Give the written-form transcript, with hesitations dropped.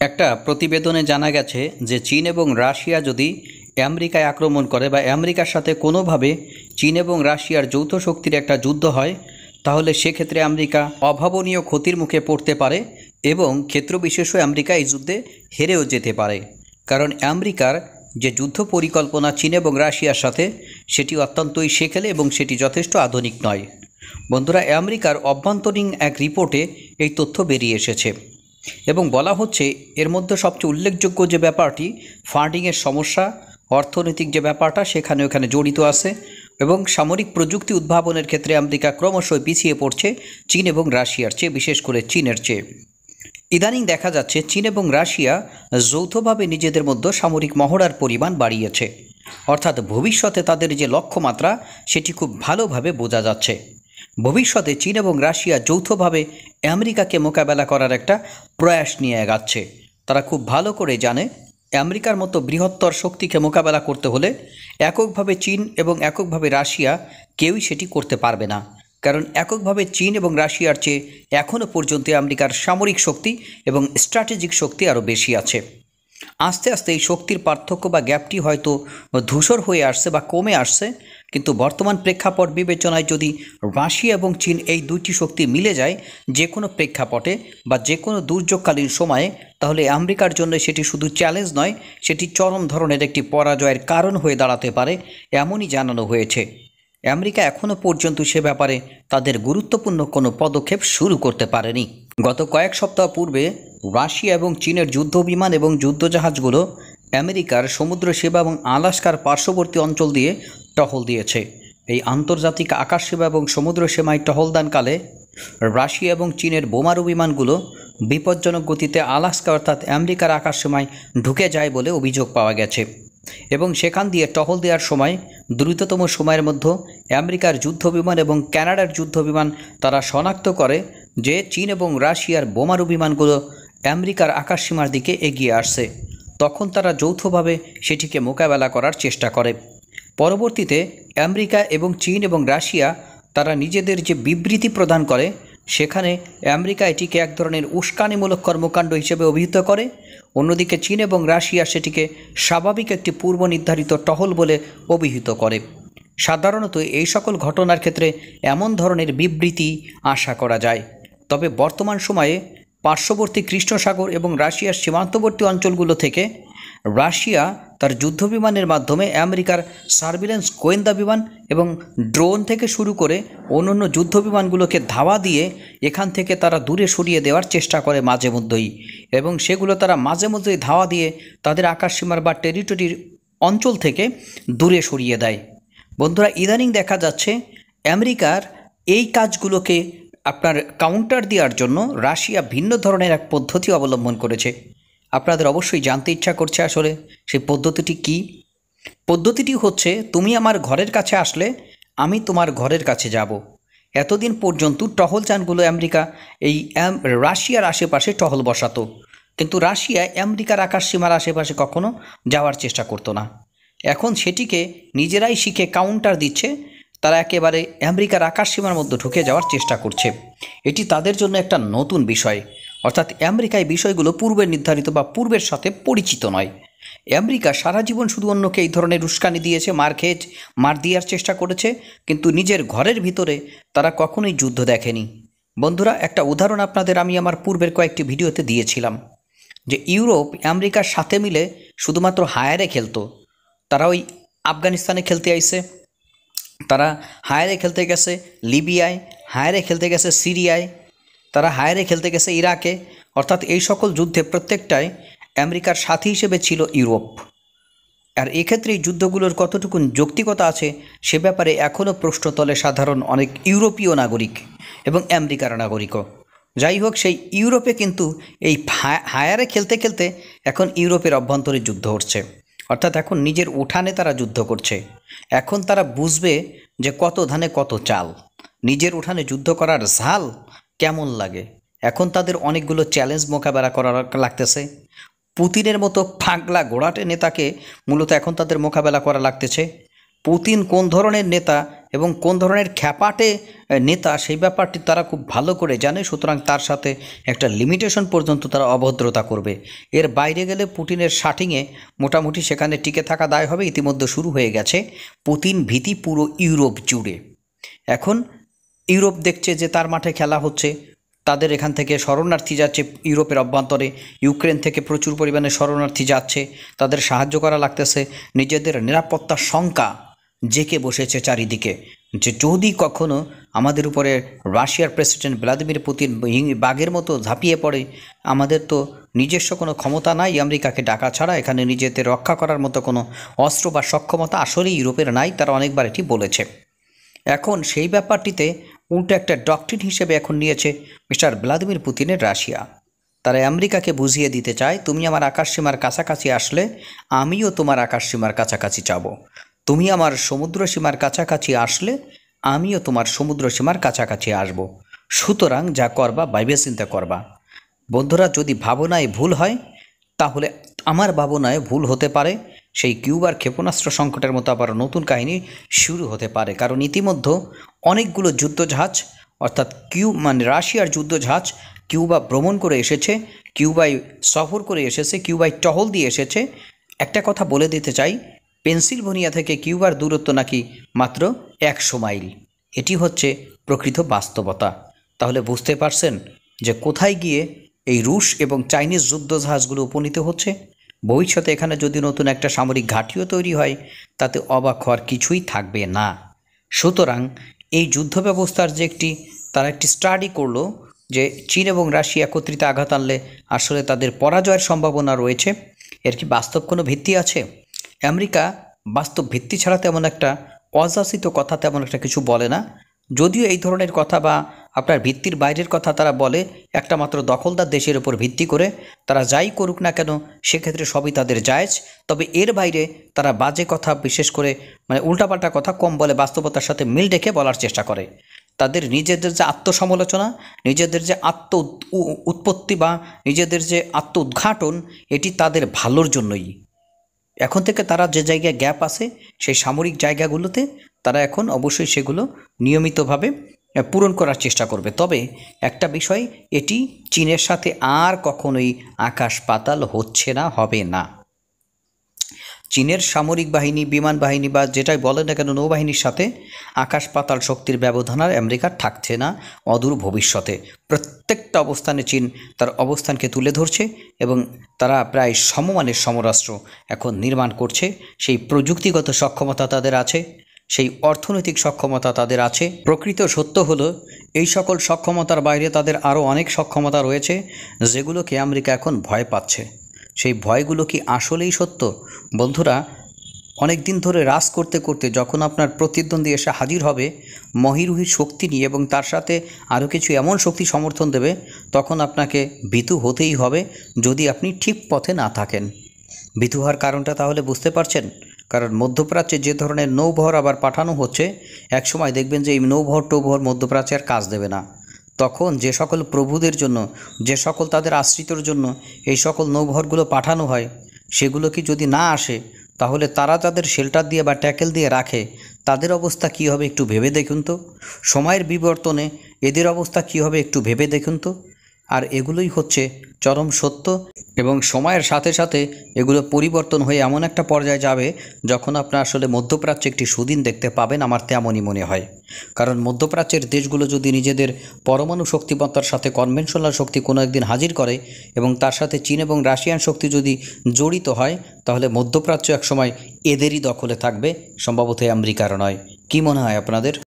একটা প্রতিবেদনে জানা গেছে যে চীন এবং রাশিয়া যদি আমেরিকায় আক্রমণ করে বা আমেরিকার সাথে কোনোভাবে চীন এবং রাশিয়ার যৌথ শক্তির একটা যুদ্ধ হয়, তাহলে সেক্ষেত্রে আমেরিকা অভাবনীয় ক্ষতির মুখে পড়তে পারে এবং ক্ষেত্রবিশেষ আমেরিকা এই যুদ্ধে হেরেও যেতে পারে। কারণ আমেরিকার যে যুদ্ধ পরিকল্পনা চীন এবং রাশিয়ার সাথে, সেটি অত্যন্তই সেকেলে এবং সেটি যথেষ্ট আধুনিক নয়। বন্ধুরা, আমেরিকার অভ্যন্তরীণ এক রিপোর্টে এই তথ্য বেরিয়ে এসেছে এবং বলা হচ্ছে এর মধ্যে সবচেয়ে উল্লেখযোগ্য যে ব্যাপারটি ফান্ডিংয়ের সমস্যা, অর্থনৈতিক যে ব্যাপারটা ওখানে জড়িত আছে এবং সামরিক প্রযুক্তি উদ্ভাবনের ক্ষেত্রে আমেরিকা ক্রমশই পিছিয়ে পড়ছে চীন এবং রাশিয়ার চেয়ে, বিশেষ করে চীনের চেয়ে। ইদানিং দেখা যাচ্ছে চীন এবং রাশিয়া যৌথভাবে নিজেদের মধ্যে সামরিক মহড়ার পরিমাণ বাড়িয়েছে, অর্থাৎ ভবিষ্যতে তাদের যে লক্ষ্যমাত্রা সেটি খুব ভালোভাবে বোঝা যাচ্ছে। ভবিষ্যতে চীন এবং রাশিয়া যৌথভাবে আমেরিকাকে মোকাবেলা করার একটা প্রয়াস নিয়ে এগাচ্ছে। তারা খুব ভালো করে জানে আমেরিকার মতো বৃহত্তর শক্তিকে মোকাবেলা করতে হলে এককভাবে চীন এবং এককভাবে রাশিয়া কেউই সেটি করতে পারবে না। কারণ এককভাবে চীন এবং রাশিয়ার চেয়ে এখনও পর্যন্ত আমেরিকার সামরিক শক্তি এবং স্ট্র্যাটেজিক শক্তি আরও বেশি আছে। আস্তে আস্তে এই শক্তির পার্থক্য বা গ্যাপটি হয়তো ধূসর হয়ে আসছে বা কমে আসছে, কিন্তু বর্তমান প্রেক্ষাপট বিবেচনায় যদি রাশিয়া এবং চীন এই দুইটি শক্তি মিলে যায় যে কোনো প্রেক্ষাপটে বা যে কোনো দুর্যোগকালীন সময়ে, তাহলে আমেরিকার জন্য সেটি শুধু চ্যালেঞ্জ নয়, সেটি চরম ধরনের একটি পরাজয়ের কারণ হয়ে দাঁড়াতে পারে, এমনই জানানো হয়েছে। আমেরিকা এখনও পর্যন্ত সে ব্যাপারে তাদের গুরুত্বপূর্ণ কোনো পদক্ষেপ শুরু করতে পারেনি। গত কয়েক সপ্তাহ পূর্বে রাশিয়া এবং চীনের যুদ্ধবিমান এবং যুদ্ধজাহাজগুলো আমেরিকার সমুদ্র সেবা এবং আলাস্কার পার্শ্ববর্তী অঞ্চল দিয়ে টহল দিয়েছে। এই আন্তর্জাতিক আকাশ সেবা এবং সমুদ্র সীমায় টহলদানকালে রাশিয়া এবং চীনের বোমারু বিমানগুলো বিপজ্জনক গতিতে আলাস্কা অর্থাৎ আমেরিকার আকাশ সীমায় ঢুকে যায় বলে অভিযোগ পাওয়া গেছে এবং সেখান দিয়ে টহল দেওয়ার সময় দ্রুততম সময়ের মধ্যে আমেরিকার যুদ্ধবিমান এবং কানাডার যুদ্ধবিমান তারা শনাক্ত করে যে চীন এবং রাশিয়ার বোমারু বিমানগুলো আমেরিকার আকাশসীমার দিকে এগিয়ে আসছে। তখন তারা যৌথভাবে সেটিকে মোকাবেলা করার চেষ্টা করে। পরবর্তীতে আমেরিকা এবং চীন এবং রাশিয়া তারা নিজেদের যে বিবৃতি প্রদান করে, সেখানে আমেরিকা এটিকে এক ধরনের উস্কানিমূলক কর্মকাণ্ড হিসেবে অভিহিত করে, অন্যদিকে চীন এবং রাশিয়া সেটিকে স্বাভাবিক একটি পূর্ব নির্ধারিত টহল বলে অভিহিত করে। সাধারণত এই সকল ঘটনার ক্ষেত্রে এমন ধরনের বিবৃতি আশা করা যায়। তবে বর্তমান সময়ে পার্শ্ববর্তী কৃষ্ণসাগর এবং রাশিয়ার সীমান্তবর্তী অঞ্চলগুলো থেকে রাশিয়া তার যুদ্ধবিমানের মাধ্যমে আমেরিকার সার্ভিলেন্স গোয়েন্দা বিমান এবং ড্রোন থেকে শুরু করে অন্যান্য যুদ্ধবিমানগুলোকে ধাওয়া দিয়ে এখান থেকে তারা দূরে সরিয়ে দেওয়ার চেষ্টা করে মাঝে মধ্যেই, এবং সেগুলো তারা মাঝে মধ্যেই ধাওয়া দিয়ে তাদের আকাশসীমার বা টেরিটরির অঞ্চল থেকে দূরে সরিয়ে দেয়। বন্ধুরা, ইদানিং দেখা যাচ্ছে আমেরিকার এই কাজগুলোকে আপনার কাউন্টার দেওয়ার জন্য রাশিয়া ভিন্ন ধরনের এক পদ্ধতি অবলম্বন করেছে। আপনাদের অবশ্যই জানতে ইচ্ছা করছে আসলে সেই পদ্ধতিটি কী। পদ্ধতিটি হচ্ছে, তুমি আমার ঘরের কাছে আসলে আমি তোমার ঘরের কাছে যাব। এতদিন পর্যন্ত টহলযানগুলো আমেরিকা এই রাশিয়ার আশেপাশে টহল বসাতো, কিন্তু রাশিয়া আমেরিকার আকাশসীমার আশেপাশে কখনো যাওয়ার চেষ্টা করতো না। এখন সেটিকে নিজেরাই শিখে কাউন্টার দিচ্ছে, তারা একেবারে আমেরিকার আকাশসীমার মধ্যে ঢুকে যাওয়ার চেষ্টা করছে। এটি তাদের জন্য একটা নতুন বিষয়, অর্থাৎ আমেরিকায় বিষয়গুলো পূর্বে নির্ধারিত বা পূর্বের সাথে পরিচিত নয়। আমেরিকা সারা জীবন শুধু অন্যকে এই ধরনের উস্কানি দিয়েছে, মার দেওয়ার চেষ্টা করেছে, কিন্তু নিজের ঘরের ভিতরে তারা কখনোই যুদ্ধ দেখেনি। বন্ধুরা, একটা উদাহরণ আপনাদের আমি আমার পূর্বের কয়েকটি ভিডিওতে দিয়েছিলাম যে ইউরোপ আমেরিকার সাথে মিলে শুধুমাত্র হায়ারে খেলতো। তারা ওই আফগানিস্তানে খেলতে আইছে, তারা হায়ারে খেলতে গেছে লিবিয়ায়, হায়ারে খেলতে গেছে সিরিয়ায়, তারা হায়ারে খেলতে গেছে ইরাকে, অর্থাৎ এই সকল যুদ্ধে প্রত্যেকটায় আমেরিকার সাথী হিসেবে ছিল ইউরোপ। আর এক্ষেত্রে এই যুদ্ধগুলোর কতটুকু যৌক্তিকতা আছে সে ব্যাপারে এখনও প্রশ্ন তোলে সাধারণ অনেক ইউরোপীয় নাগরিক এবং আমেরিকার নাগরিকও। যাই হোক, সেই ইউরোপে কিন্তু এই হায়ারে খেলতে খেলতে এখন ইউরোপের অভ্যন্তরে যুদ্ধ হচ্ছে, অর্থাৎ এখন নিজের উঠানে তারা যুদ্ধ করছে। এখন তারা বুঝবে যে কত ধানে কত চাল, নিজের উঠানে যুদ্ধ করার ঝাল কেমন লাগে। এখন তাদের অনেকগুলো চ্যালেঞ্জ মোকাবেলা করা লাগতেছে। পুতিনের মতো পাগলা ঘোড়াটে নেতাকে মূলত এখন তাদের মোকাবেলা করা লাগতেছে। পুতিন কোন ধরনের নেতা এবং কোন ধরনের খ্যাপাটে নেতা সেই ব্যাপারটি তারা খুব ভালো করে জানে। সুতরাং তার সাথে একটা লিমিটেশন পর্যন্ত তারা অভদ্রতা করবে। এর বাইরে গেলে পুতিনের শাটিংয়ে মোটামুটি সেখানে টিকে থাকা দায় হবে। ইতিমধ্যে শুরু হয়ে গেছে পুতিন ভীতি পুরো ইউরোপ জুড়ে। এখন ইউরোপ দেখছে যে তার মাঠে খেলা হচ্ছে, তাদের এখান থেকে শরণার্থী যাচ্ছে ইউরোপের অভ্যন্তরে, ইউক্রেন থেকে প্রচুর পরিমাণে শরণার্থী যাচ্ছে, তাদের সাহায্য করা লাগতেছে। নিজেদের নিরাপত্তার শঙ্কা জেঁকে বসেছে চারিদিকে যে যদি কখনো আমাদের উপরে রাশিয়ার প্রেসিডেন্ট ভ্লাদিমির পুতিন বাঘের মতো ঝাঁপিয়ে পড়ে, আমাদের তো নিজস্ব কোনো ক্ষমতা নাই আমেরিকাকে ডাকা ছাড়া, এখানে নিজেদের রক্ষা করার মতো কোনো অস্ত্র বা সক্ষমতা আসলে ইউরোপের নাই। তারা অনেকবার এটি বলেছে। এখন সেই ব্যাপারটিতে উল্টো একটা ডক্ট্রিন হিসেবে এখন নিয়েছে মিস্টার ভ্লাদিমির পুতিনের রাশিয়া। তারা আমেরিকাকে বুঝিয়ে দিতে চায়, তুমি আমার আকাশসীমার কাছাকাছি আসলে আমিও তোমার আকাশসীমার কাছাকাছি যাব, তুমি আমার সমুদ্র সীমার কাছাকাছি আসলে আমিও তোমার সমুদ্র সীমার কাছাকাছি আসব। সুতরাং যা করবা ভাইবে চিন্তা করবা। বন্ধুরা, যদি ভাবনায় ভুল হয় তাহলে আমার ভাবনায় ভুল হতে পারে। সেই কিউবার ক্ষেপণাস্ত্র সংকটের মতো আবার নতুন কাহিনী শুরু হতে পারে। কারণ ইতিমধ্যে অনেকগুলো যুদ্ধজাহাজ অর্থাৎ রাশিয়ার যুদ্ধজাহাজ কিউবা ভ্রমণ করে এসেছে, কিউবায় সফর করে এসেছে, কিউবায় টহল দিয়ে এসেছে। একটা কথা বলে দিতে চাই, পেনসিলভানিয়া থেকে কিউবার দূরত্ব নাকি মাত্র 100 মাইল। এটি হচ্ছে প্রকৃত বাস্তবতা। তাহলে বুঝতে পারছেন যে কোথায় গিয়ে এই রুশ এবং চাইনিজ যুদ্ধজাহাজগুলো উপনীত হচ্ছে। ভবিষ্যতে এখানে যদি নতুন একটা সামরিক ঘাঁটিও তৈরি হয় তাতে অবাক হওয়ার কিছুই থাকবে না। সুতরাং এই যুদ্ধ ব্যবস্থার যে তারা একটি স্টাডি করলো যে চীন এবং রাশিয়া একত্রিত আঘাত আনলে আসলে তাদের পরাজয়ের সম্ভাবনা রয়েছে, এর কি বাস্তব কোনো ভিত্তি আছে? আমেরিকা বাস্তব ভিত্তি ছাড়া তেমন একটা অযাচিত কথা তেমন একটা কিছু বলে না। যদিও এই ধরনের কথা বা আপনার ভিত্তির বাইরের কথা তারা বলে একটা মাত্র দখলদার দেশের উপর ভিত্তি করে, তারা যাই করুক না কেন সেক্ষেত্রে সবই তাদের জায়েজ। তবে এর বাইরে তারা বাজে কথা, বিশেষ করে উল্টাপাল্টা কথা কম বলে, বাস্তবতার সাথে মিল রেখে বলার চেষ্টা করে। তাদের নিজেদের যে আত্মসমালোচনা, নিজেদের যে উৎপত্তি বা নিজেদের যে আত্ম উদ্ঘাটন, এটি তাদের ভালোর জন্যই। এখন থেকে তারা যে জায়গায় গ্যাপ আছে সেই সামরিক জায়গাগুলোতে তারা এখন অবশ্যই সেগুলো নিয়মিতভাবে পূরণ করার চেষ্টা করবে। তবে একটা বিষয়, এটি চীনের সাথে আর কখনোই আকাশ পাতাল হচ্ছে না, হবে না। চীনের সামরিক বাহিনী, বিমান বাহিনী বা যেটাই বলে না কেন নৌবাহিনীর সাথে আকাশ পাতাল শক্তির ব্যবধান আর আমেরিকার থাকছে না অদূর ভবিষ্যতে। প্রত্যেকটা অবস্থানে চীন তার অবস্থানকে তুলে ধরছে এবং তারা প্রায় সমমানের সমরাস্ত্র এখন নির্মাণ করছে। সেই প্রযুক্তিগত সক্ষমতা তাদের আছে, সেই অর্থনৈতিক সক্ষমতা তাদের আছে। প্রকৃত সত্য হলো এই সকল সক্ষমতার বাইরে তাদের আরও অনেক সক্ষমতা রয়েছে যেগুলোকে আমেরিকা এখন ভয় পাচ্ছে। সেই ভয়গুলো কি আসলেই সত্য? বন্ধুরা, অনেক দিন ধরে রাজ করতে করতে যখন আপনার প্রতিদ্বন্দ্বী এসে হাজির হবে মহিরুহির শক্তি নিয়ে এবং তার সাথে আরও কিছু এমন শক্তি সমর্থন দেবে, তখন আপনাকে ভীতু হতেই হবে যদি আপনি ঠিক পথে না থাকেন। ভীতু হওয়ার কারণটা তাহলে বুঝতে পারছেন? কারণ মধ্যপ্রাচ্যে যে ধরনের নৌবহর আবার পাঠানো হচ্ছে, একসময় দেখবেন যে এই নৌবহর মধ্যপ্রাচ্যে আর কাজ দেবে না। তখন যে সকল প্রভুদের জন্য, যে সকল তাদের আশ্রিতর জন্য এই সকল নৌবহরগুলো পাঠানো হয়, সেগুলো কি যদি না আসে তাহলে তারা তাদের শেল্টার দিয়ে বা ট্যাকেল দিয়ে রাখে, তাদের অবস্থা কী হবে একটু ভেবে দেখুন তো। সময়ের বিবর্তনে এদের অবস্থা কী হবে একটু ভেবে দেখুন তো। আর এগুলোই হচ্ছে চরম সত্য এবং সময়ের সাথে সাথে এগুলো পরিবর্তন হয়ে এমন একটা পর্যায়ে যাবে যখন আপনার আসলে মধ্যপ্রাচ্যে একটি সুদিন দেখতে পাবেন, আমার তেমনই মনে হয়। কারণ মধ্যপ্রাচ্যের দেশগুলো যদি নিজেদের পরমাণু শক্তিমত্তার সাথে কনভেনশনাল শক্তি কোনো একদিন হাজির করে এবং তার সাথে চীন এবং রাশিয়ান শক্তি যদি জড়িত হয়, তাহলে মধ্যপ্রাচ্য একসময় এদেরই দখলে থাকবে, সম্ভবত আমেরিকার নয়। কী মনে হয় আপনাদের?